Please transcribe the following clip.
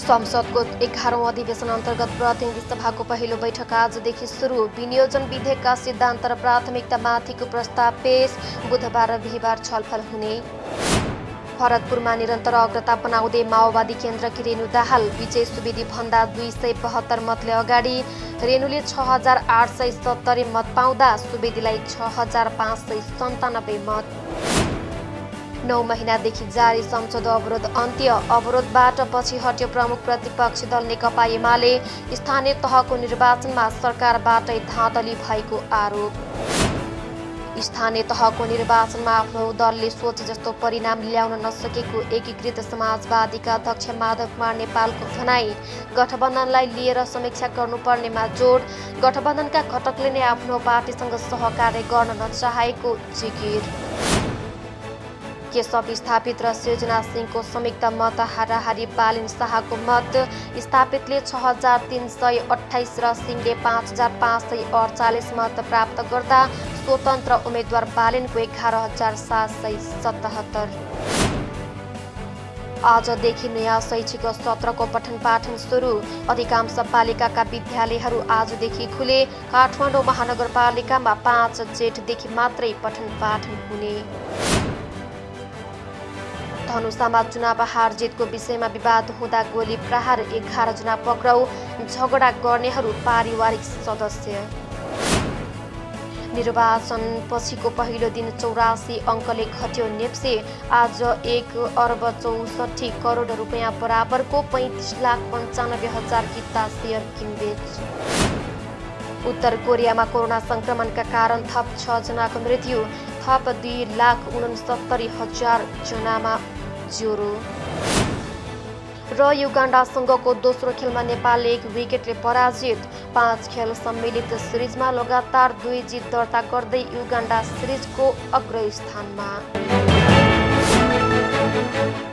संसदको 11औं अधिवेशन अन्तर्गत प्रतिनिधि सभाको पहिलो बैठक आजदेखि सुरु। विनियोजन विधेयकका सिद्धान्त र प्राथमिकतामाथिको प्रस्ताव पेश। बुधबार र बिहीबार छलफल हुने। भरतपुरमा निरन्तर अग्रता बनाउँदै माओवादी केन्द्रकी रेणु दाहाल। विजय सुवेदी भन्दा 272 मतले अगाडि। रेणुले 6870 मत पाउँदा सुवेदीलाई 6597 मत। 9 महिनादेखि जारी संसद अवरोध अन्त्य। अवरोधबाट पछि हट्यो प्रमुख प्रतिपक्षी दल नेकपा एमाले। स्थानीय तहको निर्वाचनमा सरकारबाटै धाँधली भएको आरोप। स्थानीय तहको निर्वाचनमा आफ्नो दलले सोचे जस्तो परिणाम ल्याउन नसकेको एकीकृत समाजवादीका अध्यक्ष माधव कुमार नेपालको भनाई। गठबन्धनलाई लिएर समीक्षा गर्नुपर्नेमा जोड। गठबन्धनका घटकले नै आफ्नो पार्टीसँग सहकार्य गर्न नचाहेको जिकिर। केशव स्थापित र सृजना सिंहको संयुक्त मत हाराहारी। बालिन शाहको मत स्थापितले 6328 र सिंहले 5548 मत प्राप्त गर्दा स्वतन्त्र उम्मेद्वार बालिनको 11777। आजदेखि नयाँ शैक्षिक सत्रको पठन पाठन सुरु। अधिकांश पालिकाका विद्यालयहरू आजदेखि खुले। काठमाडौँ महानगरपालिकामा 5 जेठदेखि मात्रै पठन पाठन हुने। धनुषामा चुनाव हार जितको विषयमा विवाद हुँदा गोली प्रहार। 11 जना पक्राउ। झगडा गर्नेहरू पारिवारिक सदस्य। निर्वाचन पछिको पहिलो दिन 84 अङ्कले घट्यो नेप्से। आज 1,64 करोड रुपियाँ बराबरको 35,95,000 किता सेयर किनबेच। उत्तर कोरियामा कोरोना संक्रमणका कारण थप 6 जनाको मृत्यु। थप 2,69,000 जनामा ज्वरो। र युगाण्डासँगको दोस्रो खेलमा नेपाल 1 विकेटले पराजित। 5 खेल सम्मिलित सिरिजमा लगातार 2 जित दर्ता गर्दै युगाण्डा सिरिजको अग्रस्थानमा।